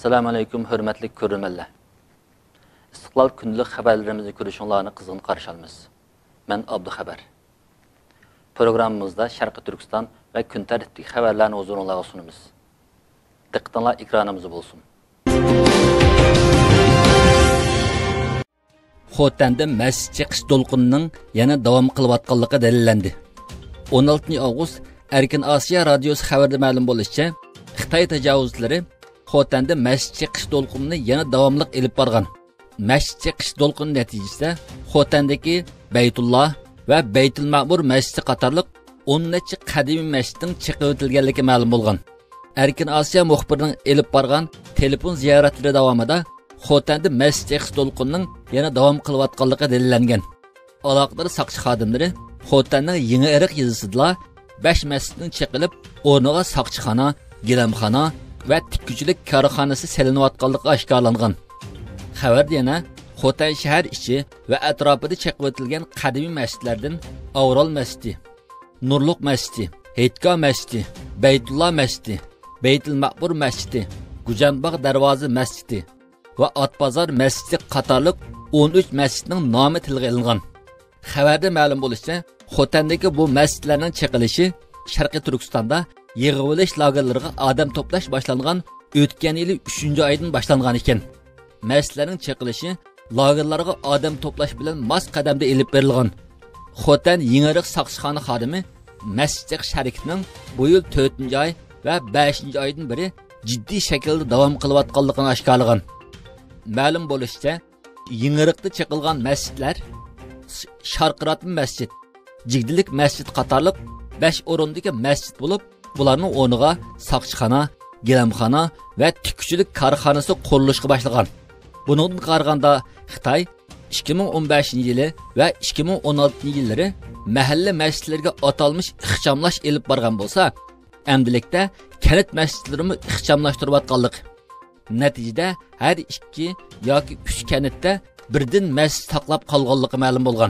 Assalamu alaykum, hörmətli görürmənlər. İstiqlal gündəlik xəbərlərimizi görüşünlərini qızğın qarşı alırıq. Mən Abduxəbər. Proqramımızda Şərqi Türkistan və gün tərtibli xəbərlərini huzurunuzğa sunumuz. Diqqətinizlər ekranımızda olsun. Xotanda məscid chiqish dolqinining yana davom qilayotganligi dalillandı. 16 avgust Erkin Asiya radiosi xabarida ma'lum bo'lishicha, Xitoy tajovuzchilari Xotanda masjid chiqish dolqinini yana davomli elib borgan. Masjid chiqish dolqini natijasida Xotandagi Baytulloh va Baytul Ma'mur masjidi qatorliq 10 necha qadimiy masjidning chiqib o'tilganligi ma'lum bo'lgan. Erkin Asiya muxbirining elib borgan telefon ziyoratlari davomida Xotanda masjid chiqish dolqinining yana davom qilayotganligi dalillangan. Aloqador saqchi xodimlari Xotanning Yangi Iriq yezisida 5 masjidning chiqilib, o'rniga saqchixona, gilamxona va tikkuchilik korxonasi salinayotganligi oshkorlangan. Xabarda yana Xotan shahar ichi va atrofida chiqib o'tilgan qadimiy masjidlardan Avrol masjidi, Nurluq masjidi, Heytqa masjidi, Baytulloh masjidi, Baytul Ma'mur masjidi, Gujanbog' darvoza masjidi va Atbazor masjidi qatorliq 13 masjidning nomi tilga olingan. Xabarda ma'lum bo'lishicha, Xotandagi bu masjidlarning chiqilishi Sharqiy Turkistonda yig'ilish lagerlariga odam to'plash boshlangan o'tgan yil 3-oydan boshlangan ekan. Masjidlarning chiqilishi lagerlarga odam to'plash bilan mos qadamda elib berilgan. Xotan Yangi Iriq saqchixona xodimi masjid chiqish harakatining bu yil 4-oy va 5-oydan beri jiddiy shaklda davom qilayotganligini oshkorlagan. Ma'lum bo'lishicha, Yangi Iriqda chiqilgan masjidlar Sharqiratmi masjid, Jigdilik masjid qatorliq 5 o'rindagi masjid bo'lib, bularning o'rniga saqchixona, gilamxona va tikkuchilik korxonasi qurilishga boshlagan. Buningdan qaraganda Xitoy 2015-yili va 2016-yillari mahalla masjidlariga atalmış ixchamlash elib borgan bo'lsa, amdilikda kanat masjidlarini ixchamlashtirayotganlik. Natijada har 2 yoki 3 kanatda birdan masjid saqlab qolganligi ma'lum bo'lgan.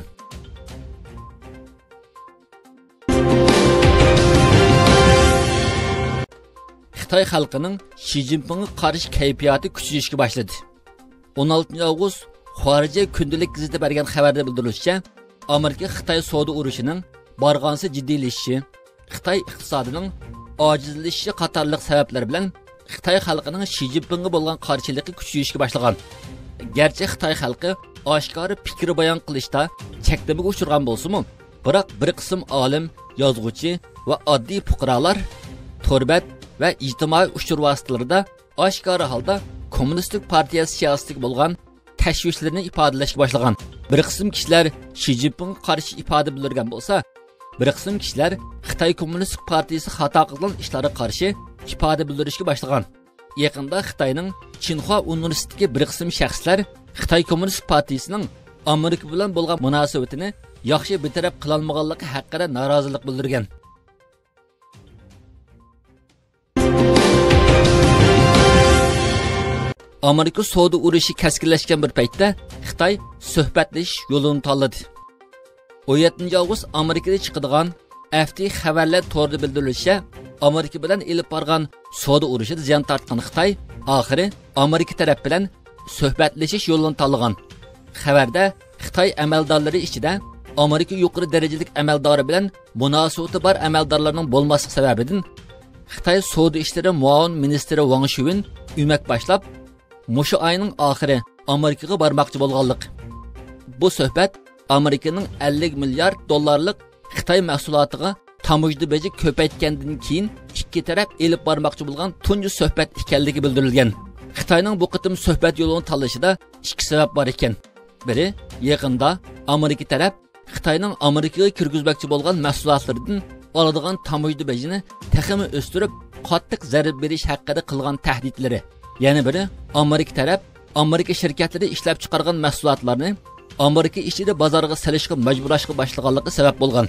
Xitoy xalqining Xi Jinpingga qarshi kayfiyati kuchayishga boshladi. 16 avgust Xorijiy kundalik gazeta bergan xabarda bildirilishicha, Amerika Xitoy savdo urushining borgansi jiddiylashishi, Xitoy iqtisodining ojizlashishi qatorliq sabablar bilan Xitoy xalqining Xi Jinpingga bo'lgan qarshiligi kuchayishga boshlagan. Gerçi Xitoy xalqi oshkora fikr bayon qilishda cheklamaga uchirgan bo'lsa-mu, biroq bir qism olim, yozuvchi va oddiy fuqarolar torbat va ijtimoiy uchur vositalarida oshkora holda Kommunistik partiyasi siyosatiga bo'lgan tashvishlarini ifodalashga boshlagan. Bir qism kishilar Xi Jinpingga qarshi ifoda bildirgan bo'lsa, bir qism kishilar Xitoy Kommunistik partiyasi xato qilgan ishlarga qarshi ifoda bildirishga boshlagan. Yaqinda Xitoyning Chinhua universitetiga bir qism shaxslar Xitoy Kommunistik partiyasining Amerika bilan bo'lgan munosabatini yaxshi betaraf qila olmaganligi haqida norozilik bildirgan. Amerika savdo urushi kaskinlashgan bir paytda Xitoy suhbatlashish yo'lini tanladi. 17 avgust Amerikada chiqadigan afti xabarlar to'g'rida bildirilishicha, Amerika bilan elib borgan savdo urushida ziyon tortgan Xitoy oxiri Amerika taraf bilan suhbatlashish yo'lini tanlagan. Xabarda Xitoy amaldorlari ichida Amerika yuqori darajalik amaldori bilan munosabati bor amaldorlarning bo'lmasligi sababidan Xitoy savdo ishlari muavin ministri Wang Shuvin umak boshlab mushu oyning oxiri Amerikaga bormoqchi bo'lganlik. Bu suhbat Amerikaning 50 milliard dollarlik Xitoy mahsulotiga tamojda beji ko'paytgandan keyin ikki taraf elib bormoqchi bo'lgan tunji suhbat ekanligi bildirilgan. Xitoyning bu qitim suhbat yo'lini tanlashida ikki sabab bor ekan. Biri, yaqinda Amerika taraf Xitoyning Amerikaga kirgizmoqchi bo'lgan mahsulotlaridan oladigan tamojda bejini taximi o'stirib, qattiq zarar berish haqida qilgan tahdidlari. Yana biri, Amerika taraf Amerika shirkatlari ishlab chiqargan mahsulotlarni Amerika ichida bozorga solishga majburlashga boshlaganligi sabab bo'lgan.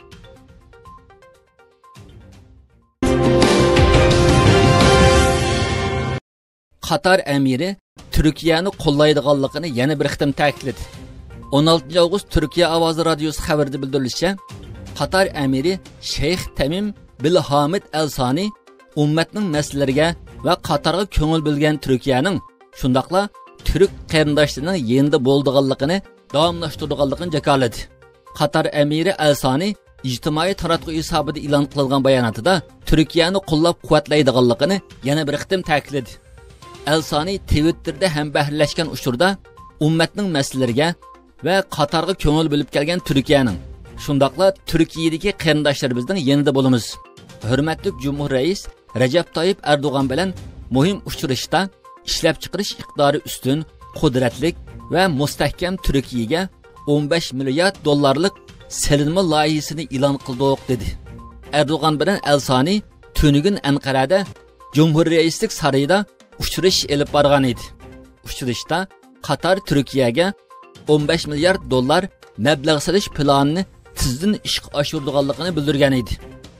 Qatar amiri Turkiyani qo'llaydiganligini yana bir qitim ta'kidladi. 16 avgust Turkiya ovozi radiosi xabarida bildirilishicha, Qatar amiri Sheyx Tamim bin Hamid Al Sani ummatning masalalariga va Qatarga ko'ngil bilgan Turkiyaning shundaqla Türk qarindoshlarining yanında bo'lganligini davomlashtirganligini jakoladi. Qatar amiri Al-Sani ijtimoiy taratquv hisobida e'lon qilingan bayonotida Turkiyani qo'llab-quvvatlaydiganligini yana bir qitim ta'kidladi. Al-Sani Twitterda hambahrlashgan uchurda ummatning masalalariga va Qatarga ko'ngil bilib kelgan Turkiyaning shundaqla Turkiyadagi qarindoshlarimizning yanında bo'lamiz. Hurmatli Cumhur Rais Recep Tayyip Erdo'g'an bilan muhim uchrashishda ishlab chiqarish iqtidori ustun, qudratlik va mustahkam Turkiyaga 15 milliard dollarlik selinma loyihasini e'lon qildik dedi. Erdo'g'an bilan Al-Sani tunugun Anqarada Cumhur Raislik sarayida uchrash elib borgan edi. Uchrashda Qatar Turkiyaga 15 milliard dollar mablag' solish planini tizdan ishga oshirganligini bildirgan edi.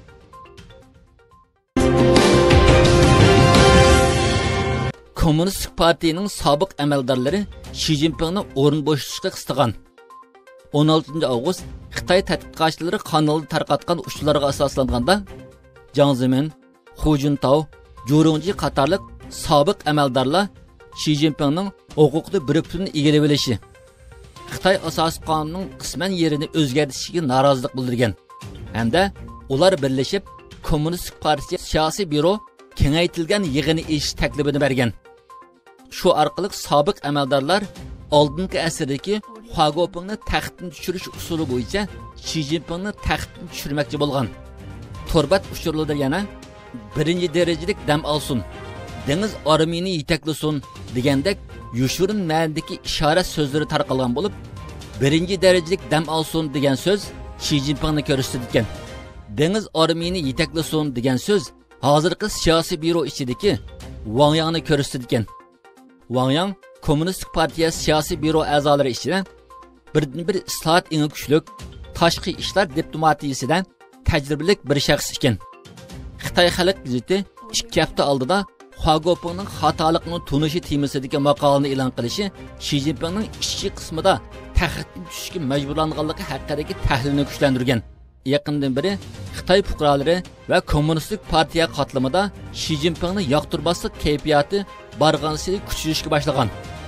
Kommunist partiyaning sobiq amaldorlari Xi Jinpingni o'rin bo'shatishga istagan. 16 avgust Xitoy tadqiqotchilari kanalda tarqatgan uchlarga asoslanganda Jiang Zemin, Hu Jintao, Zhu Rongji qatorliq sobiq amaldorlar Xi Jinpingning huquqni bir butun egallab olishi, Xitoy asosiy qonunining qisman yerini o'zgartirishiga norozilik bildirgan hamda ular birlashib Kommunist partiya siyosiy byuro kengaytirilgan yig'ini ish taklifini bergan. Shu orqali sobiq amaldorlar oldingi asrdagi Huagopingni taxtdan tushirish usuli bo'yicha Xi Jinpingni taxtdan tushirmoqchi bo'lgan. Torbat uchurlarda yana birinchi darajalik dam olsin, dengiz armiyani yetaklasin degandek yushurin ma'nodagi ishora so'zlari tarqalgan bo'lib, birinchi darajalik dam olsin degan so'z Xi Jinpingni ko'rsatgan. Dengiz armiyani yetaklasin degan so'z hozirgi siyosiy byuro ichidagi Wang Yangni ko'rsatgan. Wang Yang Kommunist partiya siyosiy byuro a'zolari ichida bir islohot eng kuchlik tashqi ishlar diplomatiyasida tajribali bir shaxs ekan. Xitoy xalq gazeti 2 hafta oldida Huagopingning xatolikni tunishi temasidagi maqolani e'lon qilishi Xi Jinpingning ichki qismida taxtdan tushishga majburlanganligi haqidagi tahlilni kuchlantirgan. Yaqindan beri Xitoy fuqarolari va kommunistik partiya qatlamida Xi Jinpingning yoqtirmaslik kayfiyati barg'ansiz kuchayishga boshlagan.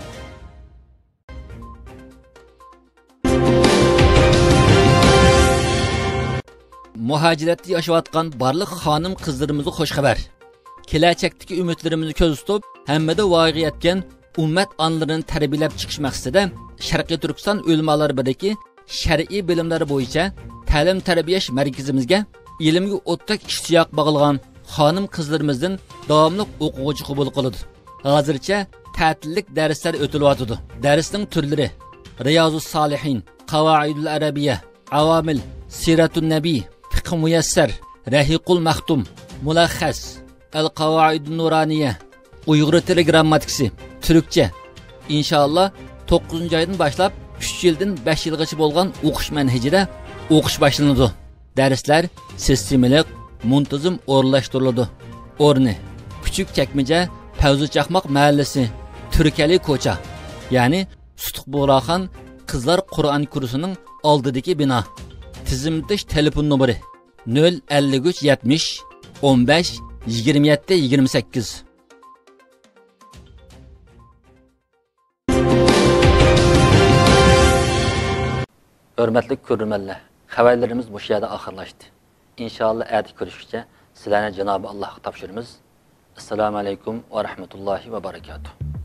Muhojiratda yashayotgan barliq xonim qizlarimizga xush xabar. Kelajakdagi umidlarimizni ko'z tutib, hammada voyaga yetgan ummat onlarini tarbiyalab chiqish maqsadida Sharqiy Turkiston ulamolar birligi shar'iy bilimlar bo'yicha ta'lim tarbiyalash markazimizga ilmga o'tdak ishtiyoq bog'ilgan xonim qizlarimizdan davomli o'quvchi qabul qiladi. Hozircha ta'tillik darslar o'tilyotdi. Darsning turlari: Riyozus Solihin, Qavoidul Arabiyya, Avomil, Siratun Nabiy, Fiqh Muyassar, Rahiqul Maxtum, Mulaxxas, Al-Qavoidun Nuraniyya, Uyg'ur tili grammatikasi, Turkcha. Inshaalloh 9-oydan boshlab 3 yildan 5 yilgacha bo'lgan o'qish manhajida o'qish boshlanadi. Darslar sistemalik, muntazam o'rlashtiriladi. O'rni: Küçük Chakmaja, Pavzi Chaqmoq mahallasi, Turkali ko'cha, ya'ni Sutuq Bo'raxon qizlar Qur'on kursining oldidagi bino. Tizimlash telefon nomeri 053 70 15 27 28. Hörmətli görürmənlər, xəbərlərimiz bu yerdə axırlaşdı. İnşallah əyət görüşükcə sizlərə Cenab-ı Allah'a tapşırımız. Esselamu Aleyküm və Rahmetullahi və Barakatuhu.